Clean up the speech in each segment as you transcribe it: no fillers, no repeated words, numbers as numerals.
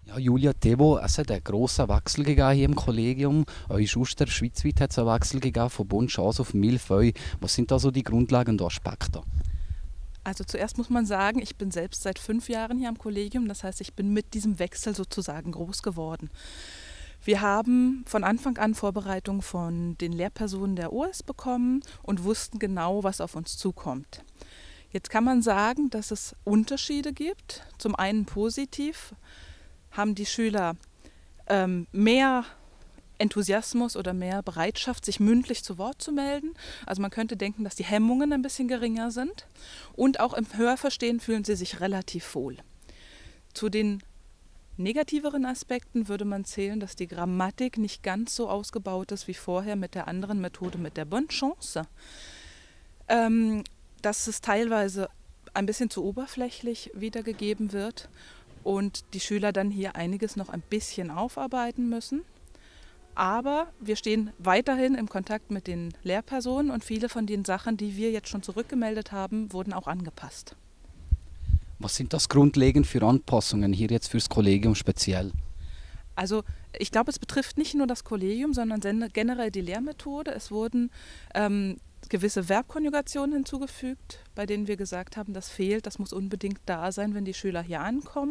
Ja, Julia Tebo, es hat einen grossen Wechsel gegeben hier im Kollegium. Auch in Schuster, schweizweit hat es einen Wechsel gegeben von Bonchance auf Millefeuille. Was sind da so die grundlegenden Aspekte? Also zuerst muss man sagen, ich bin selbst seit 5 Jahren hier am Kollegium, das heißt, ich bin mit diesem Wechsel sozusagen groß geworden. Wir haben von Anfang an Vorbereitung von den Lehrpersonen der OS bekommen und wussten genau, was auf uns zukommt. Jetzt kann man sagen, dass es Unterschiede gibt. Zum einen positiv haben die Schüler mehr Enthusiasmus oder mehr Bereitschaft, sich mündlich zu Wort zu melden. Also man könnte denken, dass die Hemmungen ein bisschen geringer sind. Und auch im Hörverstehen fühlen sie sich relativ wohl. Zu den negativeren Aspekten würde man zählen, dass die Grammatik nicht ganz so ausgebaut ist wie vorher mit der anderen Methode, mit der Bonne-Chance. Dass es teilweise ein bisschen zu oberflächlich wiedergegeben wird und die Schüler dann hier einiges noch ein bisschen aufarbeiten müssen. Aber wir stehen weiterhin im Kontakt mit den Lehrpersonen und viele von den Sachen, die wir jetzt schon zurückgemeldet haben, wurden auch angepasst. Was sind das grundlegend für Anpassungen hier jetzt fürs Kollegium speziell? Also ich glaube, es betrifft nicht nur das Kollegium, sondern generell die Lehrmethode. Es wurden gewisse Verbkonjugationen hinzugefügt, bei denen wir gesagt haben, das fehlt, das muss unbedingt da sein, wenn die Schüler hier ankommen.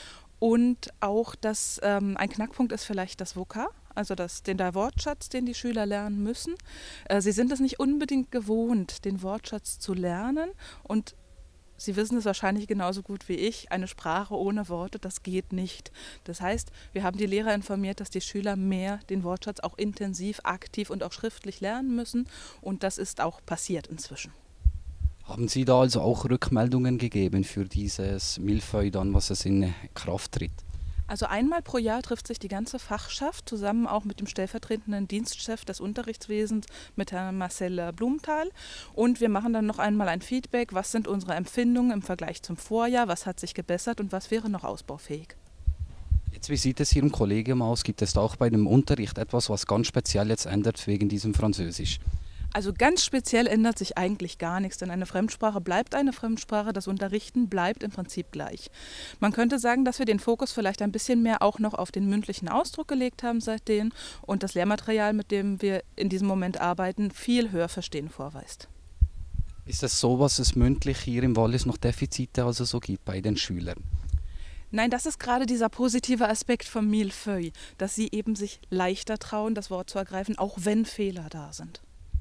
Und auch, dass ein Knackpunkt ist vielleicht das Vokar, also der Wortschatz, den die Schüler lernen müssen. Sie sind es nicht unbedingt gewohnt, den Wortschatz zu lernen und Sie wissen es wahrscheinlich genauso gut wie ich, eine Sprache ohne Worte, das geht nicht. Das heißt, wir haben die Lehrer informiert, dass die Schüler mehr den Wortschatz auch intensiv, aktiv und auch schriftlich lernen müssen. Und das ist auch passiert inzwischen. Haben Sie da also auch Rückmeldungen gegeben für dieses Millefeuille dann, was es in Kraft tritt? Also einmal pro Jahr trifft sich die ganze Fachschaft zusammen auch mit dem stellvertretenden Dienstchef des Unterrichtswesens, mit Herrn Marcel Blumenthal. Und wir machen dann noch einmal ein Feedback, was sind unsere Empfindungen im Vergleich zum Vorjahr, was hat sich gebessert und was wäre noch ausbaufähig. Jetzt, wie sieht es hier im Kollegium aus? Gibt es da auch bei dem Unterricht etwas, was ganz speziell jetzt ändert wegen diesem Französisch? Also ganz speziell ändert sich eigentlich gar nichts, denn eine Fremdsprache bleibt eine Fremdsprache, das Unterrichten bleibt im Prinzip gleich. Man könnte sagen, dass wir den Fokus vielleicht ein bisschen mehr auch noch auf den mündlichen Ausdruck gelegt haben seitdem und das Lehrmaterial, mit dem wir in diesem Moment arbeiten, viel Hörverstehen vorweist. Ist es so, was es mündlich hier im Wallis noch Defizite also so gibt bei den Schülern? Nein, das ist gerade dieser positive Aspekt vom Millefeuille, dass sie eben sich leichter trauen, das Wort zu ergreifen, auch wenn Fehler da sind.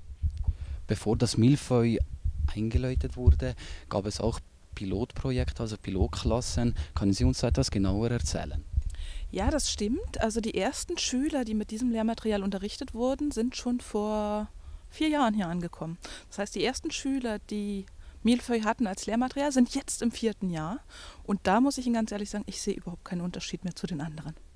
Bevor das Millefeuille eingeläutet wurde, gab es auch Pilotprojekte, also Pilotklassen. Können Sie uns etwas genauer erzählen? Ja, das stimmt. Also die ersten Schüler, die mit diesem Lehrmaterial unterrichtet wurden, sind schon vor 4 Jahren hier angekommen. Das heißt, die ersten Schüler, die Millefeuille hatten als Lehrmaterial, sind jetzt im 4. Jahr. Und da muss ich Ihnen ganz ehrlich sagen, ich sehe überhaupt keinen Unterschied mehr zu den anderen.